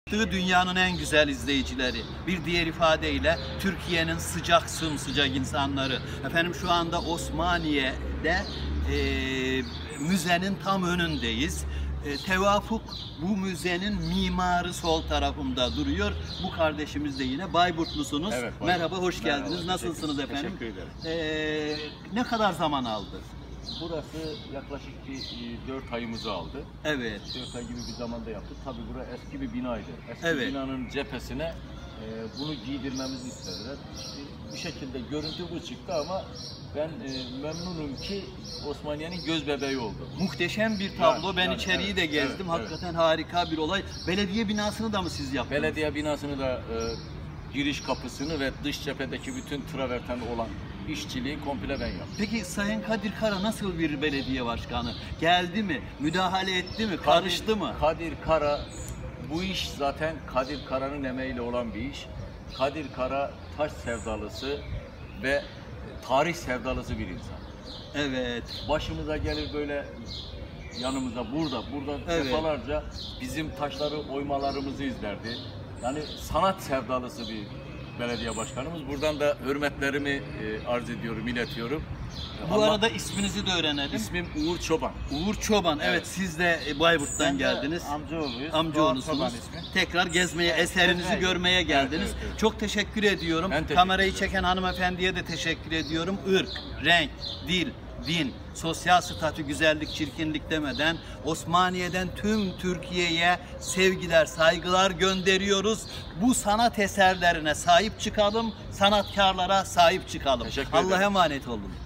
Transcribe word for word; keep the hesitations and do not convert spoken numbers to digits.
Dünyanın en güzel izleyicileri, bir diğer ifadeyle Türkiye'nin sıcak sımsıcak insanları. Efendim şu anda Osmaniye'de e, müzenin tam önündeyiz. E, tevafuk bu müzenin mimarı sol tarafımda duruyor. Bu kardeşimiz de yine Bayburtlusunuz. Evet, Bayburt. Merhaba, hoş geldiniz. Merhaba, Nasılsınız teşekkür, efendim? Teşekkür ederim. E, ne kadar zaman aldı? Burası yaklaşık bir dört ayımızı aldı. Evet. dört ay gibi bir zamanda yaptık. Tabii burası eski bir binaydı. Eski Evet. binanın cephesine e, bunu giydirmemizi istediler. İşte bir şekilde görüntü bu çıktı ama ben e, memnunum ki Osmaniye'nin göz bebeği oldu. Muhteşem bir tablo. Yani, ben yani, içeriği evet, de gezdim. evet, Hakikaten evet. Harika bir olay. Belediye binasını da mı siz yaptınız? Belediye binasını da e, giriş kapısını ve dış cephedeki bütün traverten olan işçiliği komple ben yaptım. Peki Sayın Kadir Kara nasıl bir belediye başkanı? Geldi mi? Müdahale etti mi? Karıştı Kadir, mı? Kadir Kara, bu iş zaten Kadir Kara'nın emeğiyle olan bir iş. Kadir Kara taş sevdalısı ve tarih sevdalısı bir insan. Evet. Başımıza gelir böyle yanımıza burada, burada Evet. defalarca bizim taşları oymalarımızı izlerdi. Yani sanat sevdalısı bir belediye başkanımız. Buradan da hürmetlerimi e, arz ediyorum, iletiyorum. Bu Allah, arada isminizi de öğrenelim. ismim Uğur Çoban. Uğur Çoban. Evet, Evet. siz de Bayburt'tan Ben de geldiniz. amcaoğluyuz. Amcaoğlusunuz. Doğan Çoban ismi. Tekrar gezmeye, eserinizi gezmeye görmeye geldiniz. Evet, evet, evet. Çok teşekkür ediyorum. Ben teşekkür Kamerayı ederim. çeken hanımefendiye de teşekkür ediyorum. Irk, renk, dil, din, sosyal statü, güzellik, çirkinlik demeden Osmaniye'den tüm Türkiye'ye sevgiler, saygılar gönderiyoruz. Bu sanat eserlerine sahip çıkalım, sanatkarlara sahip çıkalım. Teşekkür Allah'a ederim. emanet olun.